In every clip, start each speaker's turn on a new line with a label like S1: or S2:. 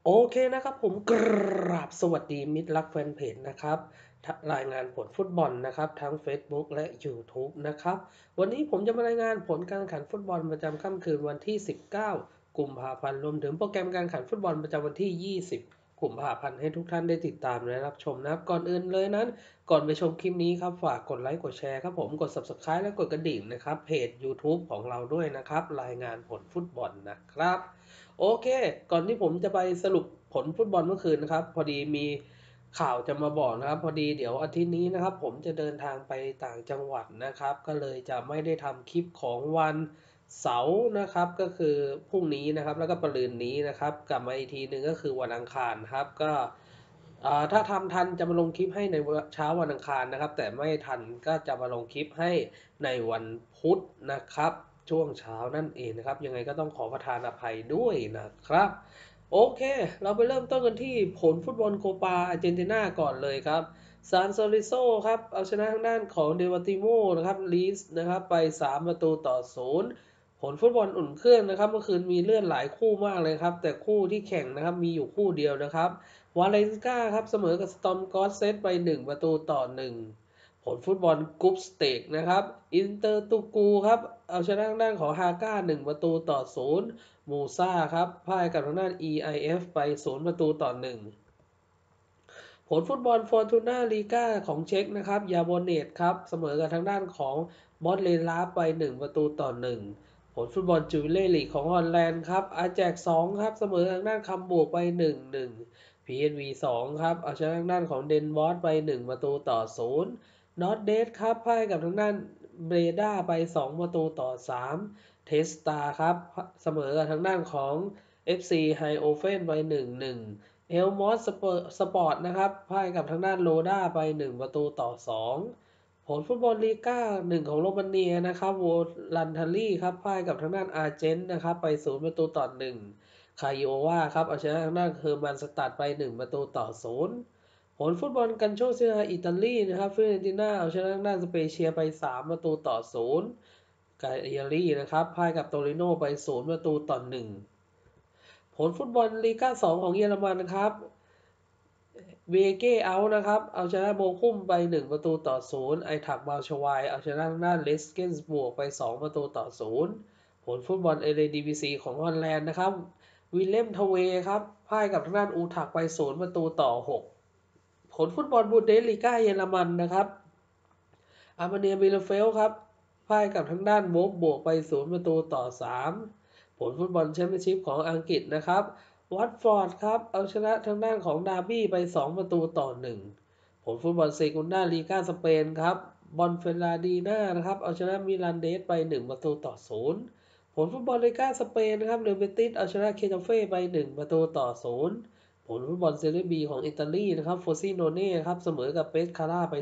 S1: โอเคนะครับผมกราบสวัสดีมิตรรักแฟนเพจนะครับรายงานผลฟุตบอลนะครับทั้งเฟซบุ๊กและยูทูบนะครับวันนี้ผมจะมารายงานผลการแข่งขันฟุตบอลประจำค่ำคืนวันที่19กุมภาพันธ์รวมถึงโปรแกรมการแข่งขันฟุตบอลประจำวันที่20กุมภาพันธ์ให้ทุกท่านได้ติดตามและรับชมนะครับก่อนอื่นเลยนั้นก่อนไปชมคลิปนี้ครับฝากกดไลค์กดแชร์ครับผมกด Subscribe และกดกระดิ่งนะครับเพจ YouTube ของเราด้วยนะครับรายงานผลฟุตบอลนะครับโอเคก่อนที่ผมจะไปสรุปผลฟุตบอลเมื่อคืนนะครับพอดีมีข่าวจะมาบอกนะครับพอดีเดี๋ยวอาทิตย์นี้นะครับผมจะเดินทางไปต่างจังหวัดนะครับก็เลยจะไม่ได้ทำคลิปของวันเสาร์นะครับก็คือพรุ่งนี้นะครับแล้วก็ปรืนนี้นะครับกลับมาอีกทีหนึ่งก็คือวันอังคารครับก็ถ้าทำทันจะมาลงคลิปให้ในเช้าวันอังคารนะครับแต่ไม่ทันก็จะมาลงคลิปให้ในวันพุธนะครับช่วงเช้านั่นเองนะครับยังไงก็ต้องขอประทานอภัยด้วยนะครับโอเคเราไปเริ่มต้นกันที่ผลฟุตบอลโคปาอาร์เจนตินาก่อนเลยครับซานโซลิโซครับเอาชนะทางด้านของเดวาติโมนะครับลีสนะครับไป3-0ผลฟุตบอลอุ่นเครื่องนะครับเมื่อคืนมีเลื่อนหลายคู่มากเลยครับแต่คู่ที่แข่งนะครับมีอยู่คู่เดียวนะครับวาเลนกาครับเสมอกับสตอมกอสเซตไป1-1ผลฟุตบอลกรุ๊ปสเตกนะครับอินเตอร์ตูกูครับเอาชนะทางด้านของฮาก้า1-0มูซ่าครับพ่ายกับทางด้าน EIF ไป0-1ผลฟุตบอลฟอร์ตูน่าลีกาของเช็กนะครับยาโบเนตครับเสมอกับทางด้านของบอสเลลาไป1-1ผลฟุตบอลจูเล่ลีกของฮอลแลนด์ครับอาแจก2ครับเสมอทางด้านคัมบูร์กไป1-1 PSV 2ครับเอาชนะทางด้านของเดนวอร์ไป1-0นอตเดสครับพ่ายกับทางด้านเบรด้าไป2-3เทสตาครับเสมอกับทางด้านของ FC ไฮโอเฟนไป1-1เอลมอสสปอร์ตนะครับพ่ายกับทางด้านโลด้าไป1-2ผลฟุตบอลลีก้า1ของโรมาเนียนะครับโวลันทารี่ครับพ่ายกับทางด้านอาร์เจนนะครับไป0-1คาโยวาครับเอาชนะทางด้านเฮอร์มันสตัดไป1-0ผลฟุตบอลกันโชเซียอิตาลีนะครับฟิเรนติน่าเอาชนะทางด้านสเปเชียไป3-0กาเอรีนะครับพ่ายกับโตริโนไป0-1ผลฟุตบอลลีก้า2ของเยอรมันนะครับเวเกเอานะครับเอาชนะโบคุมไป1-0ไอถักบาลชวายเอาชนะทางด้านเลสเกนสบวกไป2-0ผลฟุตบอลเอเรดิวิซีของฮอลแลนด์นะครับวิลเลมทเวครับพ่ายกับทางด้านอูทักไป0-6ผลฟุตบอลบูนเดสลีกาเยอรมันนะครับอาร์มาเนียบิลเฟลครับพ่ายกับทางด้านโวฟบวกไป0-3ผลฟุตบอลแชมเปี้ยนชิพของอังกฤษนะครับวัตฟอร์ดครับเอาชนะทางด้านของดาร์บี้ไป2-1ผลฟุตบอลเซกุนดาลีกาสเปนครับบอลเฟลาดีนานะครับเอาชนะมิลันเดสไป1-0ผลฟุตบอลลีกาสเปนนะครับเรอัลเบติสเอาชนะเคตาเฟ่ไป1-0ผลฟุตบอลเซเรียบีของอิตาลีนะครับโฟซิโนเน่ครับเสมอกับเปสคาร่าไป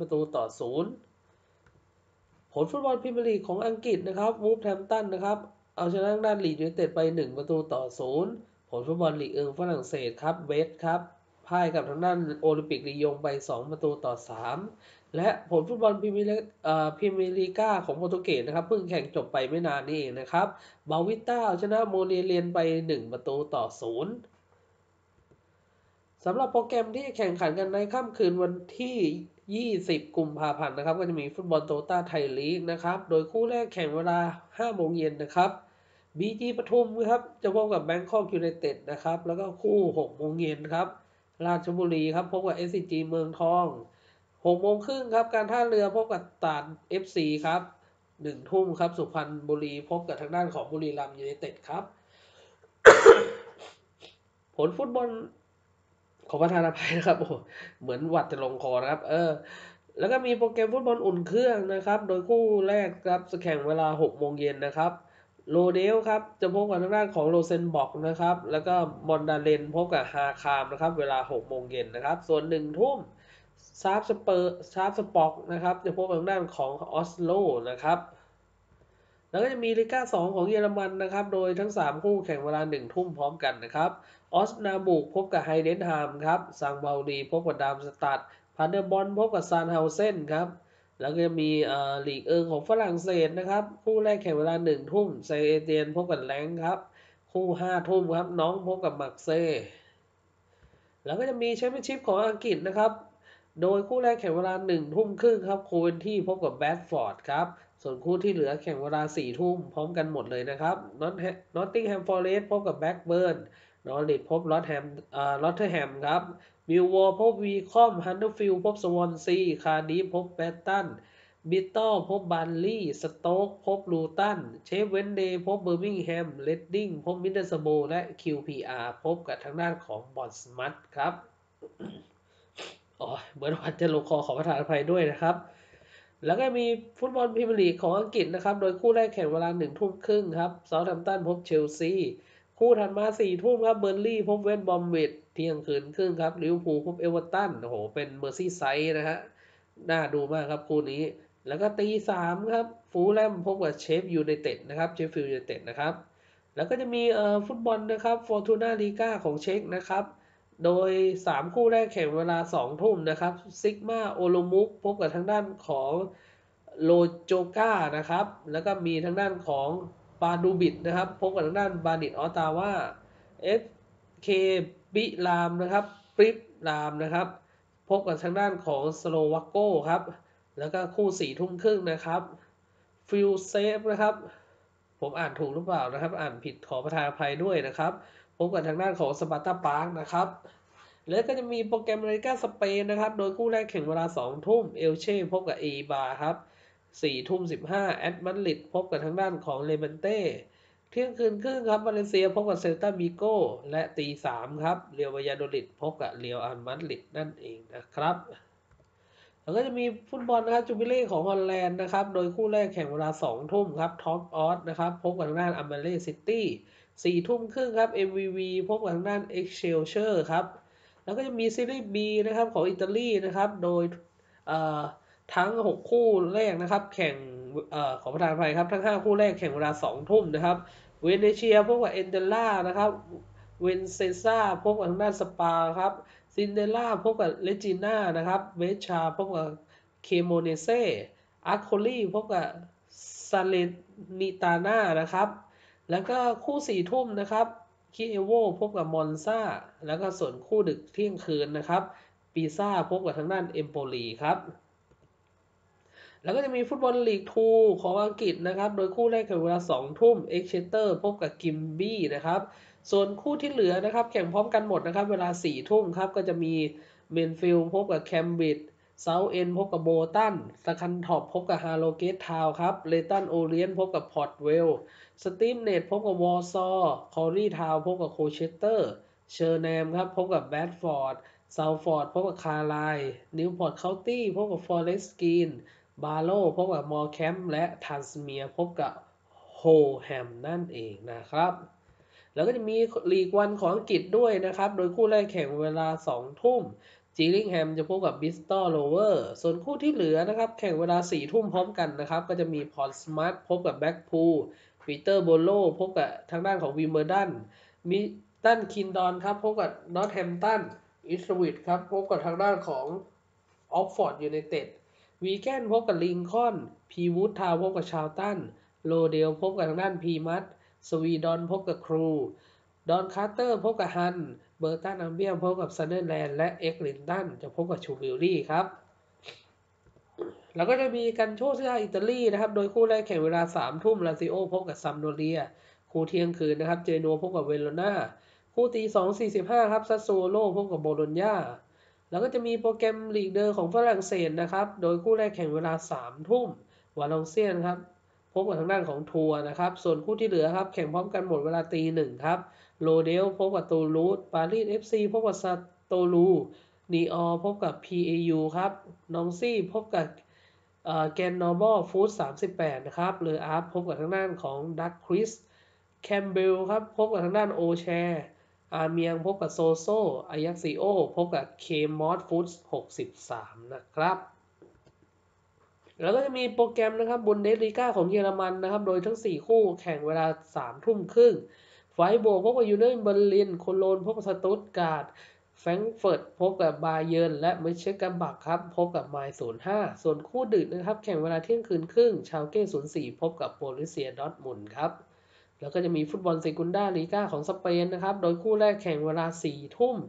S1: 0-0ผลฟุตบอลพรีเมียร์ลีกของอังกฤษนะครับวูฟแฮมป์ตันนะครับเอาชนะด้านลีดยูไนเต็ดไป1-0ผลฟุตบอลลีกฝรั่งเศสครับเวสครับพ่ายกับทางด้านโอลิมปิกลียงไป2-3และผลฟุตบอลพรีเมียร์ลีกาของโปรตุเกสนะครับเพิ่งแข่งจบไปไม่นานนี้เองนะครับบาวิต้าเอาชนะโมเรียเลียนไป1-0 สำหรับโปรแกรมที่แข่งขันกันในค่ำคืนวันที่ 20 กุมภาพันธ์นะครับก็จะมีฟุตบอลโตต้าไทยลีกนะครับโดยคู่แรกแข่งเวลา 5 โมงเย็นนะครับบีจีปทุมครับจะพบกับแบงคอกยูไนเต็ดนะครับแล้วก็คู่ 6 โมงเย็นครับราชบุรีครับพบกับ SCG เมืองทอง 6 โมงครึ่งครับการท่าเรือพบกับตราด FC ครับ1 ทุ่มครับสุพรรณบุรีพบกับทางด้านของบุรีรัมย์ยูไนเต็ดครับผลฟุตบอล ขอประทานอภัยนะครับโอ้เหมือนหวัดจะลงคอนะครับแล้วก็มีโปรแกรมฟุตบอลอุ่นเครื่องนะครับโดยคู่แรกครับจะแข่งเวลา6 โมงเย็นนะครับโรเดลครับจะพบกับทางด้านของโรเซนบ็อกนะครับแล้วก็มอนดาเลนพบกับฮาคามนะครับเวลา6 โมงเย็นนะครับส่วน1 ทุ่มชาร์ปสปอกนะครับจะพบกับทางด้านของออสโลนะครับ แล้วก็จะมีลิก้า2ของเยอรมันนะครับโดยทั้ง3คู่แข่งเวลา1 ทุ่มพร้อมกันนะครับออสนาบุกพบกับไฮเดนฮามครับซังเบาดีพบกับดามสตัดพาเดอร์บอนพบกับซานเฮาเซนครับแล้วก็จะมีลีกของฝรั่งเศสนะครับคู่แรกแข่งเวลา1 ทุ่มไซเอเตียนพบกับแรงครับคู่5 ทุ่มครับน้องพบกับมักเซ่แล้วก็จะมีแชมเปี้ยนชิพของอังกฤษนะครับโดยคู่แรกแข่งเวลา1 ทุ่มครึ่งครับโคเวนที่พบกับแบดฟอร์ดครับส่วนคู่ที่เหลือแข่งเวลา4 ทุ่มพร้อมกันหมดเลยนะครับนอตติงแฮมฟอเรสต์พบกับแบ็กเบิร์นนอริทพบลอตเทอร์แฮมครับมิลวอลพบวีคอมฮันเดอร์ฟิลด์พบสวอนซีคาร์ดิฟพบแบตตันบิตตัลพบบันลีย์สโต๊กพบลูตันเชฟเวนเดย์พบเบอร์มิงแฮมเรดดิ้งพบมิดเดิลสโบว์และ QPR พบกับทางด้านของบอร์นมัธครับอ๋อเหมือนวันจะลงคอขอประทานอภัยด้วยนะครับแล้วก็มีฟุตบอลพรีเมียร์ลีกของอังกฤษนะครับโดยคู่แรกแข่งเวลา1 ทุ่มครึ่งครับเซาท์แฮมป์ตันพบเชลซีคู่ถัดมา4 ทุ่มครับเบอร์ลี่พบเวสต์บรอมวิชเที่ยงคืนครึ่งครับลิเวอร์พูลพบเอเวอร์ตันโอ้โหเป็นเมอร์ซี่ไซด์นะฮะน่าดูมากครับคู่นี้แล้วก็ตี 3ครับฟูลแลมพบกับเชฟยูไนเต็ดนะครับเชฟฟิลด์ยูไนเต็ดนะครับแล้วก็จะมีฟุตบอลนะครับฟอร์ตูน่าลีกาของเช็กนะครับโดย3คู่แรกแข่งเวลา2 ทุ่มนะครับซิกมาโอโลมุกพบกับทางด้านของโลโจกานะครับแล้วก็มีทางด้านของปาดูบิดนะครับพบกับทางด้านบานิตออตาวาเอฟเคบิรามนะครับปริบรามนะครับพบกับทางด้านของสโลวาโก้ครับแล้วก็คู่4 ทุ่มครึ่งนะครับฟิลเซฟนะครับผมอ่านถูกหรือเปล่านะครับอ่านผิดขอประทานอภัยด้วยนะครับพบกับทางด้านของสปาร์ตาปาร์กนะครับแล้วก็จะมีโปรแกรมลาลิก้าสเปนนะครับโดยคู่แรกแข่งเวลา2 ทุ่มเอลเช่พบกับเอบาครับ4 ทุ่ม 15แอตมาดริดพบกับทางด้านของเลเบนเต้เที่ยงคืนครึ่งครับวาเลนเซียพบกับเซลตาบิโก้และตี 3ครับเรียววายาโดลิดพบกับเรียวอัลมาดริดนั่นเองนะครับแล้วก็จะมีฟุตบอลนะครับจูบิเล่ของฮอลแลนด์นะครับโดยคู่แรกแข่งเวลา2 ทุ่มครับท็อปออสนะครับพบกับทางด้านอัมเบเล่ซิตี้4 ทุ่มครึ่งครับ MVV พบกับทางด้านเอ็กเชลเชอร์ครับแล้วก็จะมีซีรีส์ B นะครับของอิตาลีนะครับโดยทั้ง6 คู่แรกนะครับแข่งขอประทานอภัยครับทั้ง5 คู่แรกแข่งเวลา2 ทุ่มนะครับเวเนเชียพบกับเอนเดล่านะครับเวนเซซ่าพบกับทางด้านสปาครับซินเดล่าพบกับเลจิน่านะครับเวชาพบกับเคโมเนเซอาร์โคลีพบกับซาเลนิตาน่านะครับแล้วก็คู่4 ทุ่มนะครับคิเอโวพบกับมอนซาแล้วก็ส่วนคู่ดึกเที่ยงคืนนะครับปีซ่าพบกับทางด้านเอมโปลีครับ แล้วก็จะมีฟุตบอลลีกทูของอังกฤษนะครับโดยคู่แรกแข่งเวลา2 ทุ่มเอ็กเชสเตอร์พบกับกิมบี้นะครับส่วนคู่ที่เหลือนะครับแข่งพร้อมกันหมดนะครับเวลา4 ทุ่มครับก็จะมีเมนฟิลด์พบกับแคมบริดจ์เซาท์เอนด์พบกับโบตันสคันท็อปพบกับฮาโลเกตทาวน์ครับเลตันโอเรียนพบกับพอร์ตเวลสตีมเนตพบกับวอร์ซอคอรีทาวน์พบกับโคเชสเตอร์เชอร์แนมครับพบกับแบดฟอร์ดเซาฟอร์ดพบกับคาร์ไลน์นิวพอร์ตเคานตี้พบกับฟอเรสต์กรีน บาโลพบกับมอร์แคมป์และทันสเมียพบกับโฮแฮมนั่นเองนะครับแล้วก็จะมีลีกวันของอังกฤษด้วยนะครับโดยคู่แรกแข่งเวลา2 ทุ่มจิลลิงแฮมจะพบกับบิสตอลโรเวอร์ส่วนคู่ที่เหลือนะครับแข่งเวลา4 ทุ่มพร้อมกันนะครับก็จะมีพอร์ตสมาร์ทพบกับแบ็กพูลปีเตอร์โบโลพบกับทางด้านของวิมเบอร์ดันมิตันคินดอนครับพบกับนอตแฮมตันอิสวิตครับพบกับทางด้านของออกฟอร์ดยูไนเต็ด วีแกนพบกับลิงคอล์นพีวูดทาวน์พบกับชาวตันโรเดลพบกับทางด้านพีมัตสวีดอนพบกับครูดอนคาร์เตอร์พบกับฮันเบอร์ตันอัมเบียพบกับซันเดอร์แลนด์และเอ็กลินตันจะพบกับชูบิลลี่ครับแล้วก็จะมีกันโชคชาอิตาลีนะครับโดยคู่แรกแข่งเวลา3 ทุ่มลาซิโอพบกับซัมโดเรียคู่เที่ยงคืนนะครับเจนัวพบกับเวโรนาคู่ตี 2:45ครับซัสโซโลพบกับโบโลญญา แล้วก็จะมีโปรแกรมลีกเดอร์ของฝรั่งเศสนะครับ โดยคู่แรกแข่งเวลา3 ทุ่มวาลองเซียนครับพบกับทางด้านของทัวร์นะครับ ส่วนคู่ที่เหลือครับแข่งพร้อมกันหมดเวลาตี 1ครับโรเดลพบกับตูลูสปารีสเอฟซีพบกับซาโตลูนีออพบกับ PAU ครับนองซี่พบกับแกนนอร์บอลฟูด38นะครับเลออาร์ฟพบกับทางด้านของดักคริสแคมเบลครับพบกับทางด้านโอแชร์ อาเมียงพบกับโซโซอายักซิโอพบกับเคมอสฟูด63นะครับแล้วก็จะมีโปรแกรมนะครับบุนเดสลีกาของเยอรมันนะครับโดยทั้ง4คู่แข่งเวลา3 ทุ่มครึ่งไฟโบพบกับยูเนเบอร์ลินโคโลนพบกับสตุตการ์ดแฟรงก์เฟิร์ตพบกับบาเยิร์นและเมนเชสกันบักครับพบกับไมล์05ส่วนคู่ดึกนะครับแข่งเวลาเที่ยงคืนครึ่งชาวเก้04พบกับโบรุสเซียดอร์ทมุนด์ครับ แล้วก็จะมีฟุตบอลเซกุนดาลีกาของสเปนนะครับ โดยคู่แรกแข่งเวลา4 ทุ่ม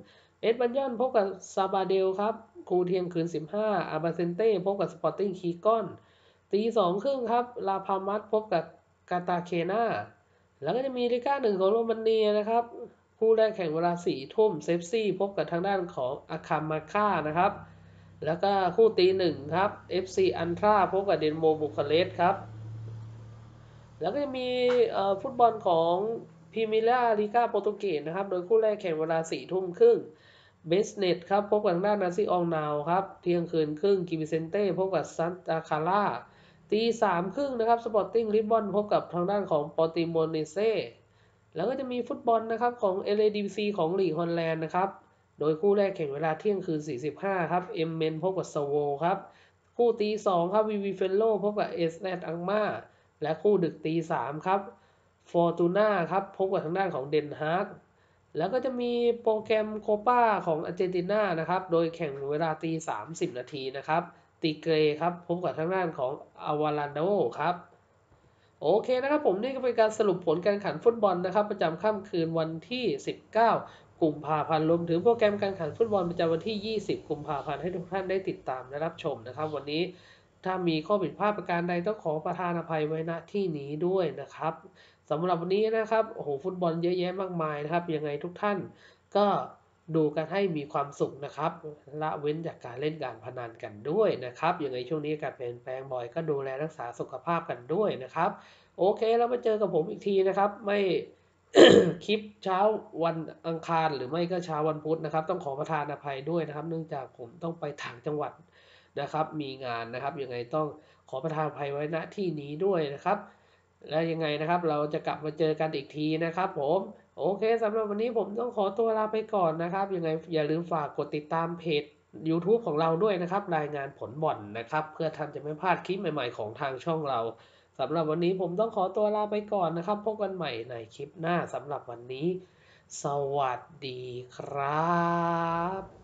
S1: เอสบันยอนพบกับซาบาเดลครับคูเที่ยงคืน15อาบาเซนเต้พบกับสปอร์ติ้งคีกอนตีสองครึ่งครับลาพามัสพบกับกาตาเคนาแล้วก็จะมีลิก้าหนึ่งของโรมาเนียนะครับคู่แรกแข่งเวลา4 ทุ่มเซฟซี่พบกับทางด้านของอาคามาค่านะครับแล้วก็คู่ตีหนึ่งครับ FC อันทราพบกับเดนโมบุคาเรสต์ครับแล้วก็จะมีฟุตบอลของพรีเมียร์ลีกาโปรตุเกสนะครับโดยคู่แรกแข่งเวลา4 ทุ่มครึ่ง เบสเน็ตครับพบกับทางด้านนาซิอองนาวครับเที่ยงคืนครึ่งกิวิเซนเต้พบกับซันตาคาร่าตีสามครึ่งนะครับสปอร์ติ้งลิสบอนพบกับทางด้านของปอติโมเนเซ่แล้วก็จะมีฟุตบอลนะครับของเอเลดีซีของลีกฮอลแลนด์นะครับโดยคู่แรกแข่งเวลาเที่ยงคืน45ครับเอ็มเมนพบกับโซโวครับคู่ตีสองครับวีวีเฟนโลพบกับเอสแนตอังมาและคู่ดึกตีสามครับฟอร์ตูน่าครับพบกับทางด้านของเดนฮาก แล้วก็จะมีโปรแกรมโคปาของอาร์เจนตินานะครับ โดยแข่งเวลาตี30 นาทีนะครับตีเกรครับพบกับทางด้านของอาวาลานโดครับโอเคนะครับผมนี่ก็เป็นการสรุปผลการแข่งขันฟุตบอลนะครับประจำค่ำคืนวันที่19กุมภาพันธ์รวมถึงโปรแกรมการแข่งขันฟุตบอลประจำวันที่20กุมภาพันธ์ให้ทุกท่านได้ติดตามและรับชมนะครับวันนี้ถ้ามีข้อผิดพลาดประการใดต้องขอประทานอภัยไว้ณที่นี้ด้วยนะครับสำหรับวันนี้นะครับโอ้โหฟุตบอลเยอะแยะมากมายนะครับยังไงทุกท่านก็ดูกันให้มีความสุขนะครับละเว้นจากการเล่นการพนันกันด้วยนะครับยังไงช่วงนี้อากาศเปลี่ยนแปลงบ่อยก็ดูแลรักษาสุขภาพกันด้วยนะครับ โอเคแล้วมาเจอกับผมอีกทีนะครับไม่ คลิปเช้าวันอังคารหรือไม่ก็เช้าวันพุธนะครับต้องขอประทานอภัยด้วยนะครับเนื่องจากผมต้องไปต่างจังหวัดนะครับมีงานนะครับยังไงต้องขอประทานอภัยไว้ณที่นี้ด้วยนะครับและยังไงนะครับเราจะกลับมาเจอกันอีกทีนะครับผมโอเคสำหรับวันนี้ผมต้องขอตัวลาไปก่อนนะครับยังไงอย่าลืมฝากกดติดตามเพจ YouTube ของเราด้วยนะครับรายงานผลบ่อนนะครับเพื่อท่านจะไม่พลาดคลิปใหม่ๆของทางช่องเรา สำหรับวันนี้ผมต้องขอตัวลาไปก่อนนะครับพบกันใหม่ในคลิปหน้าสำหรับวันนี้สวัสดีครับ